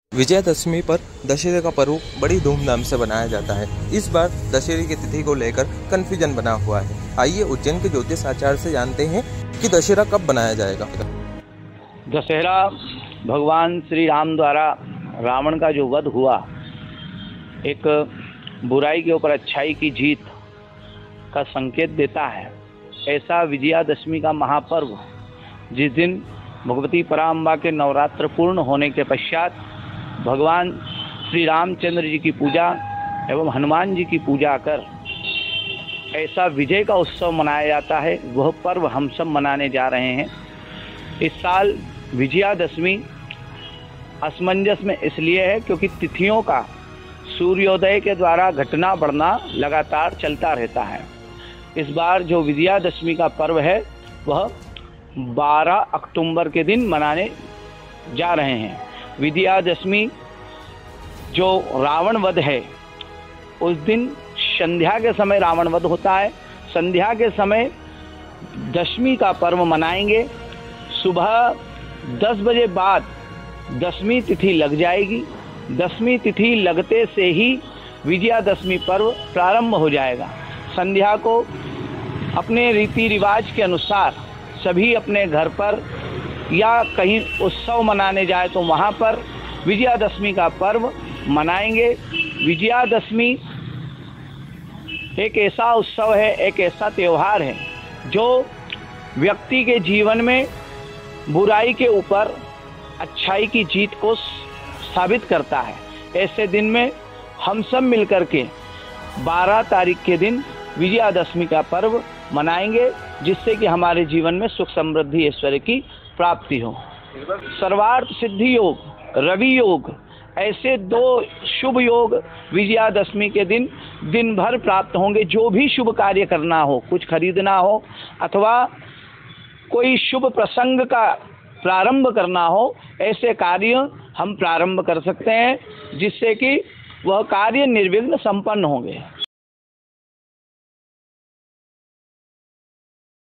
विजयादशमी पर दशहरे का पर्व बड़ी धूमधाम से मनाया जाता है। इस बार दशहरे की तिथि को लेकर कंफ्यूजन बना हुआ है। आइए उज्जैन के ज्योतिष आचार्य से जानते हैं कि दशहरा कब बनाया जाएगा। दशहरा भगवान श्री राम द्वारा रावण का जो वध हुआ, एक बुराई के ऊपर अच्छाई की जीत का संकेत देता है। ऐसा विजयादशमी का महापर्व, जिस दिन भगवती पराम्बा के नवरात्र पूर्ण होने के पश्चात भगवान श्री रामचंद्र जी की पूजा एवं हनुमान जी की पूजा कर ऐसा विजय का उत्सव मनाया जाता है, वह पर्व हम सब मनाने जा रहे हैं। इस साल विजयादशमी असमंजस में इसलिए है क्योंकि तिथियों का सूर्योदय के द्वारा घटना बढ़ना लगातार चलता रहता है। इस बार जो विजयादशमी का पर्व है वह 12 अक्टूबर के दिन मनाने जा रहे हैं। विजयादशमी जो रावण वध है, उस दिन संध्या के समय रावण वध होता है। संध्या के समय दशमी का पर्व मनाएंगे। सुबह 10 बजे बाद दशमी तिथि लग जाएगी। दशमी तिथि लगते से ही विजयादशमी पर्व प्रारंभ हो जाएगा। संध्या को अपने रीति रिवाज के अनुसार सभी अपने घर पर या कहीं उत्सव मनाने जाए तो वहाँ पर विजयादशमी का पर्व मनाएंगे। विजयादशमी एक ऐसा उत्सव है, एक ऐसा त्यौहार है जो व्यक्ति के जीवन में बुराई के ऊपर अच्छाई की जीत को साबित करता है। ऐसे दिन में हम सब मिलकर के 12 तारीख के दिन विजयादशमी का पर्व मनाएंगे, जिससे कि हमारे जीवन में सुख समृद्धि ऐश्वर्य की प्राप्ति हो। सर्वार्थ सिद्धि योग, रवि योग, ऐसे 2 शुभ योग विजयादशमी के दिन भर प्राप्त होंगे। जो भी शुभ कार्य करना हो, कुछ खरीदना हो अथवा कोई शुभ प्रसंग का प्रारंभ करना हो, ऐसे कार्य हम प्रारंभ कर सकते हैं, जिससे कि वह कार्य निर्विघ्न संपन्न होंगे।